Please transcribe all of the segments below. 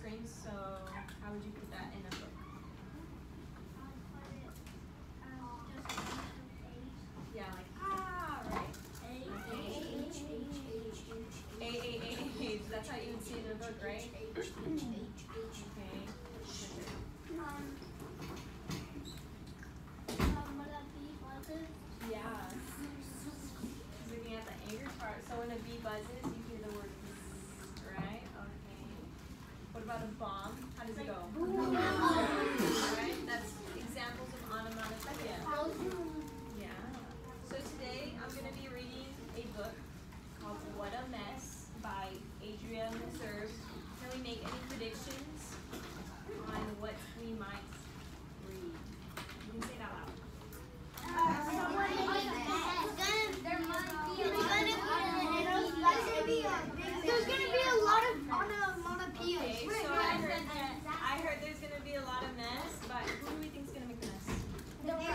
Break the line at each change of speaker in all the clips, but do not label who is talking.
string, so how would you put that in a book? Yeah, like right? A. That's how you would see it in a book, right? Okay. Yeah. Looking at the angry part. So when a bee buzzes, you hear the word bzzz, right? Okay. What about a bomb? How does it go? Right? That's examples of onomatopoeia. Yeah. So today I'm going to be reading a book called What a Mess by Adria Meserve. Can we make any predictions on what we might read? You can say it out loud.
There's going to be a lot of onomatopoeias.
Okay, so I heard there's going to be a lot of mess, but who do we think is going to make the mess?
The bear.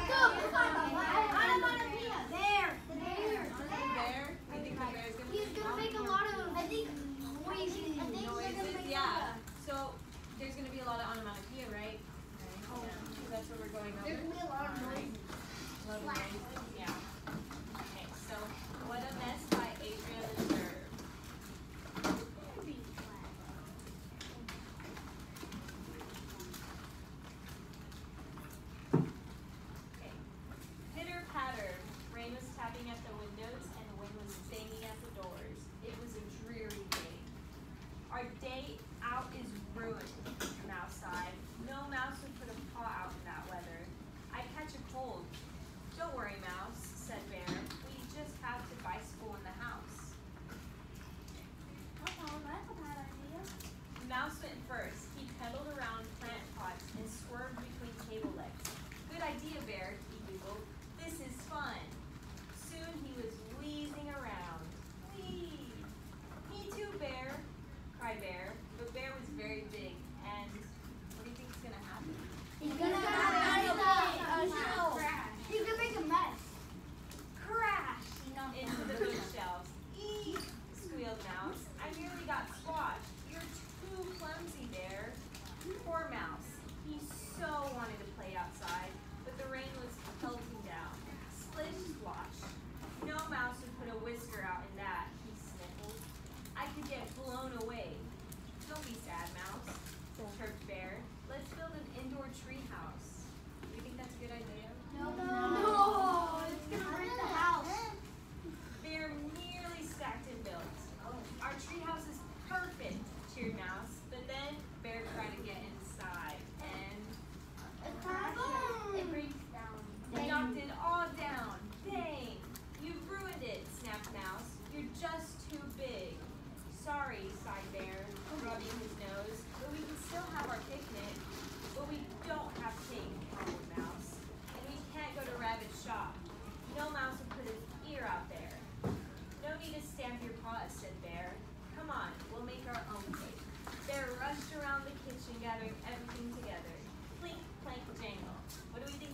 The bear? You think the bear is going to
He's going to make a lot of, noises.
Noises? Yeah. So there's going to be a lot of onomatopoeia, right? Yeah. So that's what we're going over.
There's going to be a lot of noises.
A lot of noises, yeah. Okay, so What a Mess by Adria Meserve. Pitter-patter. Rain was tapping at the windows and the wind was banging at the doors. It was a dreary day. Our day out is ruined, Mouse sighed. No mouse would put a paw out in that weather. I'd catch a cold. Don't worry, Mouse, said Bear. We just have to bicycle in the house. Mouse went first. He pedaled around plant pots and swerved between table legs. Good idea, Bear, he giggled. This is fun. Soon he was wheezing around. Whee! Me too, Bear, cried Bear. But Bear was very big, and what do you think is going to happen?
He's going to make a mess.
Crash! Into the bookshelves. Eek! Squealed Mouse. I nearly got squashed. You're too clumsy, Bear. Poor Mouse. He so wanted to play outside, but the rain was pelting down. Splish splash. No mouse would put a whisker out in that, he sniffled. I could get blown away. Don't be sad, Mouse, chirped Bear. Let's build an indoor tree house. Do you think that's a good idea?
No, it's going to break the house.
Bear nearly stacked and built. Our tree house is perfect, cheered Mouse. But then Bear tried to get inside and
It breaks down.
they knocked it all down. Dang, you've ruined it, snapped Mouse. You're just too big. Sorry, sighed Bear, rubbing his nose, but we can still have our picnic. But we don't have cake, grumbled Mouse. And we can't go to Rabbit's shop. No mouse would put his ear out there. No need to stamp your paws, said Bear. Come on, we'll make our own cake. Bear rushed around the kitchen, gathering everything together. Clink, clank, jangle. What do we think